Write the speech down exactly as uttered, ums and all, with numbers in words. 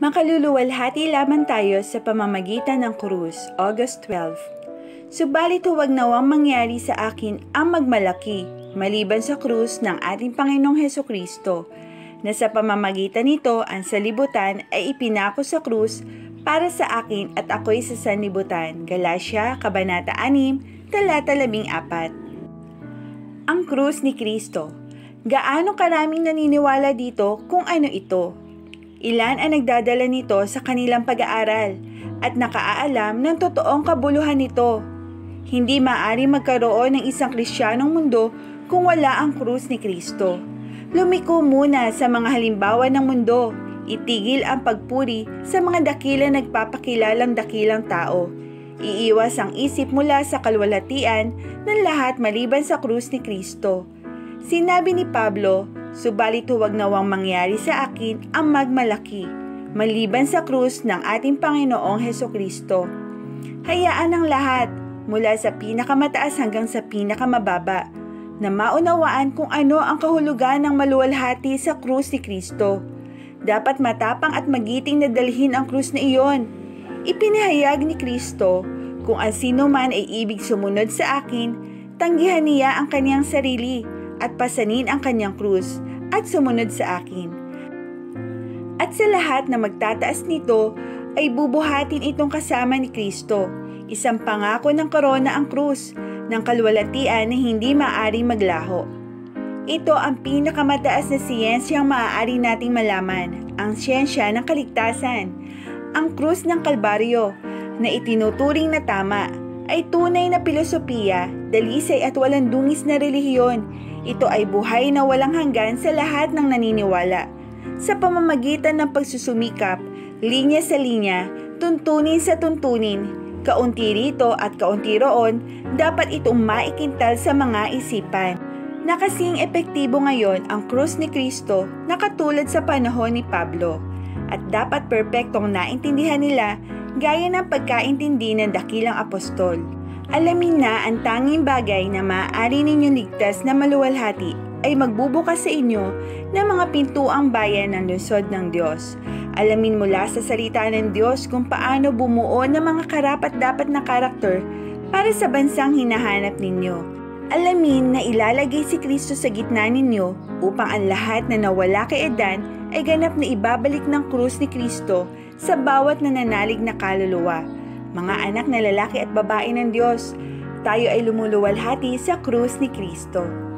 Makaluluwalhati lamang tayo sa pamamagitan ng krus, August twelve. Subalit huwag nawang mangyari sa akin ang magmalaki, maliban sa krus ng ating Panginoong Hesukristo, na sa pamamagitan nito ang salibutan ay ipinako sa krus para sa akin at ako'y sa sanlibutan. Galatia, Kabanata six, talata labing-apat. Ang krus ni Kristo. Gaano karaming naniniwala dito kung ano ito? Ilan ang nagdadala nito sa kanilang pag-aaral at nakaalam ng totoong kabuluhan nito. Hindi maaari magkaroon ng isang Kristiyanong mundo kung wala ang krus ni Kristo. Lumiko muna sa mga halimbawa ng mundo. Itigil ang pagpuri sa mga dakilang nagpapakilalang dakilang tao. Iiwas ang isip mula sa kalwalhatian ng lahat maliban sa krus ni Kristo. Sinabi ni Pablo, subalit huwag nawang mangyari sa akin ang magmalaki, maliban sa krus ng ating Panginoong Hesukristo. Hayaan ang lahat, mula sa pinakamataas hanggang sa pinakamababa, na maunawaan kung ano ang kahulugan ng maluwalhati sa krus ni Kristo. Dapat matapang at magiting na dalhin ang krus na iyon. Ipinahayag ni Kristo, kung ang sino man ay ibig sumunod sa akin, tanggihan niya ang kanyang sarili at pasanin ang kanyang krus at sumunod sa akin. At sa lahat na magtataas nito ay bubuhatin itong kasama ni Kristo. Isang pangako ng korona ang krus ng kalwalhatian na hindi maaaring maglaho. Ito ang pinakamataas na siyensyang maaari nating malaman, ang siyensya ng kaligtasan. Ang krus ng Kalbaryo na itinuturing na tama ay tunay na pilosopiya, dalisay at walang dungis na relihiyon. Ito ay buhay na walang hanggan sa lahat ng naniniwala. Sa pamamagitan ng pagsusumikap, linya sa linya, tuntunin sa tuntunin, kaunti rito at kaunti roon, dapat itong maikintal sa mga isipan. Nakasing epektibo ngayon ang krus ni Kristo na katulad sa panahon ni Pablo, at dapat perpektong naintindihan nila gaya ng pagkaintindi ng dakilang apostol. Alamin na ang tanging bagay na maaari ninyong ligtas na maluwalhati ay magbubukas sa inyo ng mga pintuang bayan ng lungsod ng Diyos. Alamin mula sa salita ng Diyos kung paano bumuo ng mga karapat-dapat na karakter para sa bansang hinahanap ninyo. Alamin na ilalagay si Kristo sa gitna ninyo upang ang lahat na nawala kay Adan ay ganap na ibabalik ng krus ni Kristo sa bawat nananalig na kaluluwa. Mga anak na lalaki at babae ng Diyos, tayo ay lumuluwalhati sa krus ni Kristo.